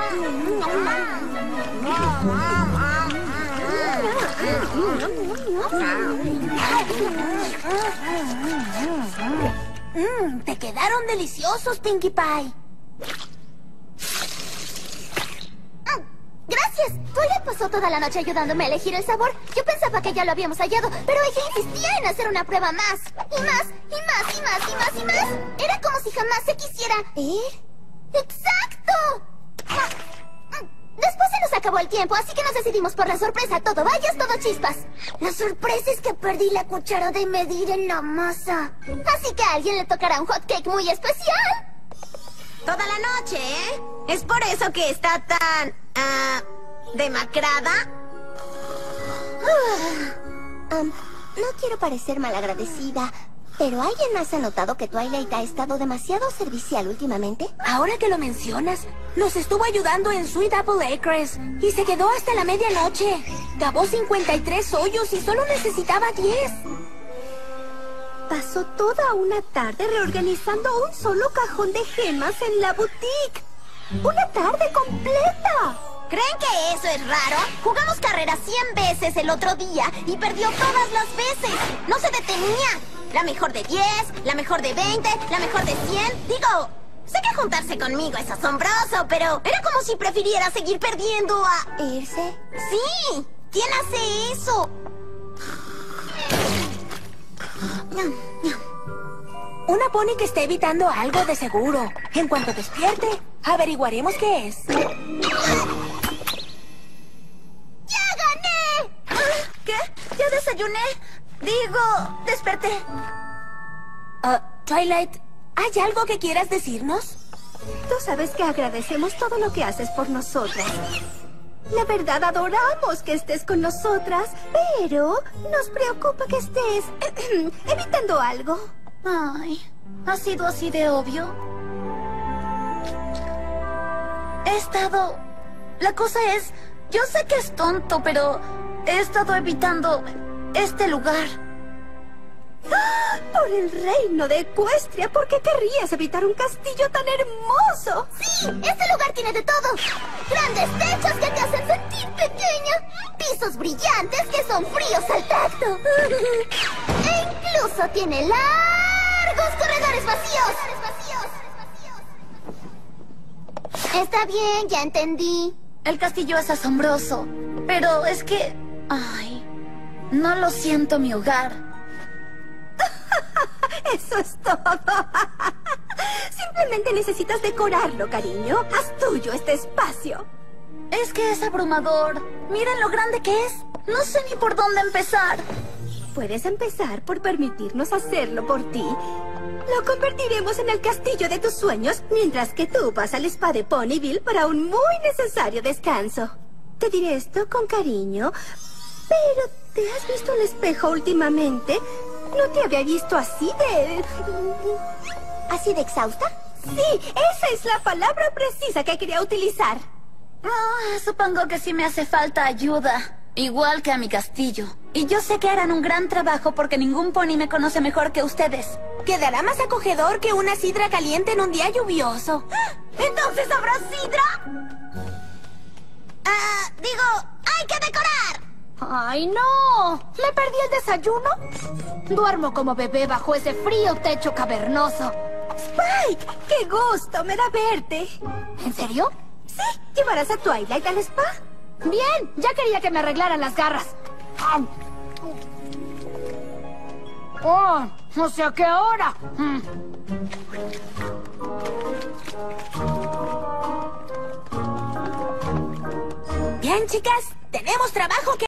Te quedaron deliciosos, Pinkie Pie. Gracias. Twilight pasó toda la noche ayudándome a elegir el sabor. Yo pensaba que ya lo habíamos hallado, pero ella insistía en hacer una prueba más. Y más, y más, y más, y más, y más. Era como si jamás se quisiera ir. ¡Exacto! Después se nos acabó el tiempo, así que nos decidimos por la sorpresa. Todo vallas, todo chispas. La sorpresa es que perdí la cuchara de medir en la masa. Así que a alguien le tocará un hot cake muy especial. Toda la noche, ¿eh? ¿Es por eso que está tan... demacrada? No quiero parecer malagradecida, pero ¿alguien más ha notado que Twilight ha estado demasiado servicial últimamente? Ahora que lo mencionas, nos estuvo ayudando en Sweet Apple Acres y se quedó hasta la medianoche. Cavó 53 hoyos y solo necesitaba 10. Pasó toda una tarde reorganizando un solo cajón de gemas en la boutique. ¡Una tarde completa! ¿Creen que eso es raro? Jugamos carreras 100 veces el otro día y perdió todas las veces. No se detenía. La mejor de 10, la mejor de 20, la mejor de 100. Digo, sé que juntarse conmigo es asombroso, pero era como si prefiriera seguir perdiendo a... ¿Irse? ¡Sí! ¿Quién hace eso? Una pony que esté evitando algo de seguro. En cuanto despierte, averiguaremos qué es. ¡Ya gané! ¿Qué? ¿Ya desayuné? Digo, desperté. Twilight, ¿hay algo que quieras decirnos? Tú sabes que agradecemos todo lo que haces por nosotras. La verdad, adoramos que estés con nosotras, pero nos preocupa que estés evitando algo. Ay, ¿ha sido así de obvio? He estado... La cosa es... Yo sé que es tonto, pero he estado evitando este lugar. ¡Ah! Por el reino de Ecuestria, ¿por qué querrías evitar un castillo tan hermoso? ¡Sí! Este lugar tiene de todo. Grandes techos que te hacen sentir pequeña. Pisos brillantes que son fríos al tacto. E incluso tiene largos corredores vacíos. Está bien, ya entendí. El castillo es asombroso, pero es que... Ay, no lo siento mi hogar. Eso es todo. Simplemente necesitas decorarlo, cariño. Haz tuyo este espacio. Es que es abrumador. Miren lo grande que es. No sé ni por dónde empezar. Puedes empezar por permitirnos hacerlo por ti. Lo convertiremos en el castillo de tus sueños, mientras que tú vas al spa de Ponyville para un muy necesario descanso. Te diré esto con cariño, pero ¿te has visto al espejo últimamente? No te había visto así de... ¿Así de exhausta? Sí, esa es la palabra precisa que quería utilizar. Supongo que sí me hace falta ayuda. Igual que a mi castillo. Y yo sé que harán un gran trabajo porque ningún pony me conoce mejor que ustedes. Quedará más acogedor que una sidra caliente en un día lluvioso. ¿Entonces habrá sidra? Hay que decorar. ¡Ay, no! ¿Me perdí el desayuno? Duermo como bebé bajo ese frío techo cavernoso. ¡Spike! ¡Qué gusto! Me da verte. ¿En serio? Sí, ¿llevarás a Twilight al spa? Bien, ya quería que me arreglaran las garras. No sé a qué hora. Bien, chicas, tenemos trabajo que...